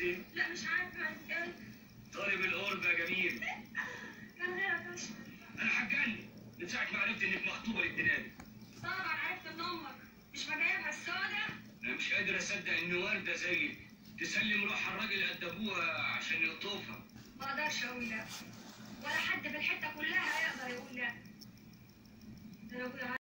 ايه؟ لا مش عارفه ايه. طالب القرب يا جميل. كان غيرك اشهر. انا هتجنن من ساعه ما عرفت انك مخطوبه للدنابي. طبعا عرفت ان امك مش مجايبها السودا. انا مش قادر اصدق ان ورده زيك تسلم روحها الراجل قد ابوها عشان يخطفها. ما اقدرش اقول لا، ولا حد في الحته كلها يقدر يقول لا. ده انا ابويا